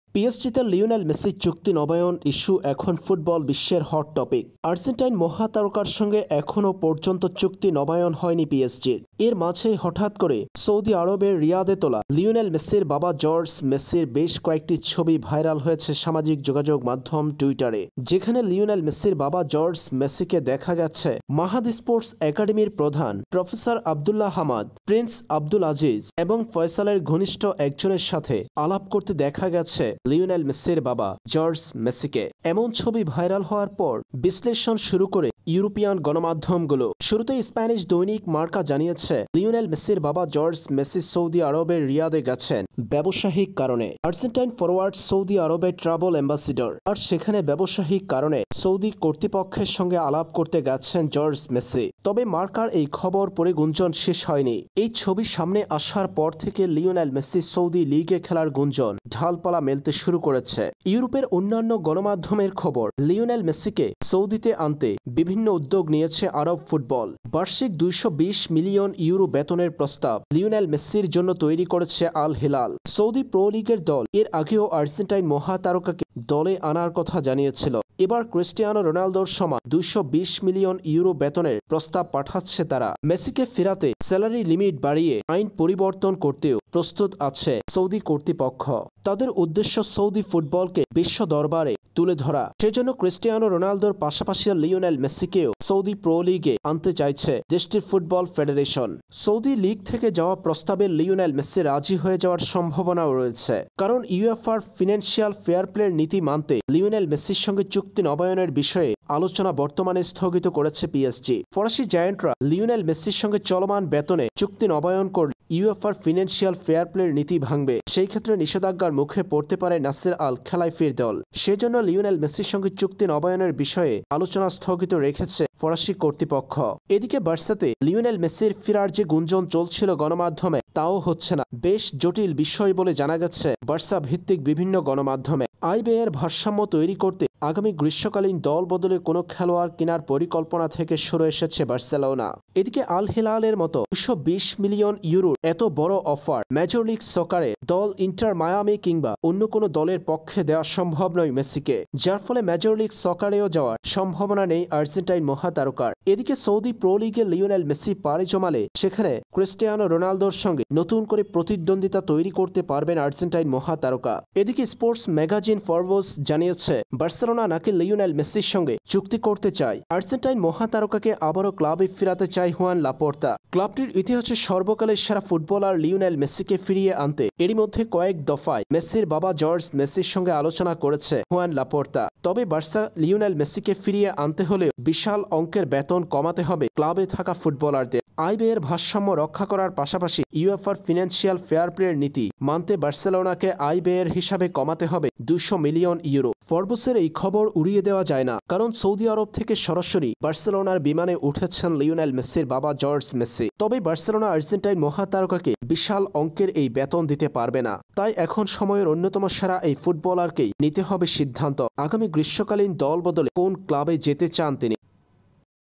পিএসজিতে Lionel মেসির চুক্তি নবায়ন ইস্যু এখন ফুটবল বিশ্বের হট টপিক। আর্জেন্টাইন মহাতারকার সঙ্গে এখনও পর্যন্ত চুক্তি নবায়ন হয়নি পিএসজির। এর মাঝেই হঠাৎ করে সৌদি আরবের রিয়াদে তোলা লিওনেল মেসির বাবা জর্জ মেসির বেশ কয়েকটি ছবি ভাইরাল হয়েছে সামাজিক যোগাযোগ মাধ্যম টুইটারে, যেখানে লিওনেল মেসির বাবা জর্জ মেসিকে দেখা গেছে মাহাদ স্পোর্টস একাডেমির প্রধান professor Abdullah Hamad, prince Abdul Aziz এবং ফয়সালের ঘনিষ্ঠ একজনের সাথে আলাপ করতে দেখা গেছে লিওনেল মেসির বাবা জর্জ মেসিকে। এমন ছবি ভাইরাল হওয়ার পর বিশ্লেষণ শুরু করে ইউরোপিয়ান গণমাধ্যমগুলো। শুরুতে স্প্যানিশ দৈনিক মার্কা জানিয়েছে লিওনেল মেসির বাবা জর্জ মেসি সৌদি আরবের রিয়াদে গেছেন ব্যবসায়িক কারণে। আর্জেন্টাইন ফরওয়ার্ড সৌদি আরবে ট্রাভেল অ্যাম্বাসিডর, আর সেখানে ব্যবসায়িক কারণে সৌদি কর্তৃপক্ষের সঙ্গে আলাপ করতে গেছেন জর্জ মেসি। তবে মার্কার এই খবর পরে গুঞ্জন শেষ হয়নি। এই ছবি সামনে আসার পর থেকে লিওনেল মেসি সৌদি লিগে খেলার গুঞ্জন ঢালপালা মেলতে শুরু করেছে। ইউরোপের অন্যান্য গণমাধ্যমের খবর, লিওনেল মেসিকে সৌদিতে আনতে বিভিন্ন উদ্যোগ নিয়েছে আরব ফুটবল। বার্ষিক 220 মিলিয়ন ইউরো বেতনের প্রস্তাব লিওনেল মেসির জন্য তৈরি করেছে আল হিলাল। সৌদি প্রো লিগের দল এর আগেও আর্জেন্টাইন মহাতারকাকে দলে আনার কথা জানিয়েছিল। এবার ক্রিস্টিয়ানো রোনালদোর সমান 220 মিলিয়ন ইউরো বেতনের প্রস্তাব পাঠাচ্ছে তারা। মেসিকে ফেরাতে স্যালারি লিমিট বাড়িয়ে আইন পরিবর্তন করতেও প্রস্তুত আছে সৌদি কর্তৃপক্ষ। তাদের উদ্দেশ্য সৌদি ফুটবলকে বিশ্ব দরবারে তুলে ধরা। সেজন্য ক্রিস্টিয়ানো রোনালদোর পাশাপাশি লিওনেল মেসিকেও সৌদি প্রো লিগে আনতে চাইছে দেশটির ফুটবল ফেডারেশন। সৌদি লিগ থেকে যাওয়া প্রস্তাবে লিওনেল মেসি রাজি হয়ে যাওয়ার সম্ভাবনাও রয়েছে, কারণ ইউএফআর ফিনান্সিয়াল ফেয়ার প্লের নীতি মানতে লিওনেল মেসির সঙ্গে চুক্তি নবায়নের বিষয়ে আলোচনা বর্তমানে স্থগিত করেছে পিএসজি। ফরাসি জায়ান্টরা লিওনেল মেসির সঙ্গে চলমান বেতনে চুক্তি নবায়ন করলে ইউএফআর ফিনান্সিয়াল ফেয়ার প্লের নীতি ভাঙবে। সেই ক্ষেত্রে নিষেধাজ্ঞার মুখে পড়তে পারে নাসের আল খেলাইফির দল। সেজন্য লিওনেল মেসির সঙ্গে চুক্তি নবায়নের বিষয়ে আলোচনা স্থগিত রেখেছে ফরাসি কর্তৃপক্ষ। এদিকে বার্সাতে লিওনেল মেসির ফেরার যে গুঞ্জন চলছিল গণমাধ্যমে, তাও হচ্ছে না। বেশ জটিল বিষয় বলে জানা গেছে বার্সা ভিত্তিক বিভিন্ন গণমাধ্যমে। আয় ব্যয়ের ভারসাম্য তৈরি করতে আগামী গ্রীষ্মকালীন দল বদলে কোনো খেলোয়াড় কেনার পরিকল্পনা থেকে সরে এসেছে বার্সেলোনা। এদিকে আল হিলালের মতো 220 মিলিয়ন ইউরোর এত বড় অফার মেজর লিগ সকারে দল ইন্টার মায়ামি কিংবা অন্য কোনো দলের পক্ষে দেওয়া সম্ভব নয় মেসিকে, যার ফলে মেজর লিগ সকারেও যাওয়ার সম্ভাবনা নেই আর্জেন্টাইন মহাতারকার। এদিকে সৌদি প্রো লিগে লিওনেল মেসি পাড়ি জমালে সেখানে ক্রিস্টিয়ানো রোনালদোর সঙ্গে নতুন করে প্রতিদ্বন্দ্বিতা তৈরি করতে পারবেন আর্জেন্টাইন মহাতারকা। এদিকে স্পোর্টস ম্যাগাজিন ফরবোস জানিয়েছে বার্সেলোনা নাকি লিওনেল মেসির সঙ্গে চুক্তি করতে চায়। আর্জেন্টাইন মহাতারকাকে আবারও ক্লাবে ফেরাতে চায় হুয়ান লাপোর্তা। ক্লাবটির ইতিহাসে সর্বকালের সেরা ফুটবলার লিওনেল মেসিকে ফিরিয়ে আনতে এরই মধ্যে কয়েক দফায় মেসির বাবা জর্জ মেসির সঙ্গে আলোচনা করেছে হুয়ান লাপোর্তা। তবে বার্সা লিওনেল মেসিকে ফিরিয়ে আনতে হলেও বিশাল অঙ্কের বেতন কমাতে হবে ক্লাবে থাকা ফুটবলারদের। আয় ব্যয়ের ভারসাম্য রক্ষা করার পাশাপাশি ইউএফআর ফিনান্সিয়াল ফেয়ার প্লের নীতি মানতে বার্সেলোনাকে আয় ব্যয়ের হিসাবে কমাতে হবে 200 মিলিয়ন ইউরো। ফরবোসের এই খবর উড়িয়ে দেওয়া যায় না, কারণ সৌদি আরব থেকে সরাসরি বার্সেলোনার বিমানে উঠেছেন লিওনেল মেসির বাবা জর্জ মেসি। তবে বার্সেলোনা আর্জেন্টাইন মহাতারকাকে বিশাল অঙ্কের এই বেতন দিতে পারবে না। তাই এখন সময়ের অন্যতম সেরা এই ফুটবলারকেই নিতে হবে সিদ্ধান্ত আগামী গ্রীষ্মকালীন দল বদলে কোন ক্লাবে যেতে চান তিনি।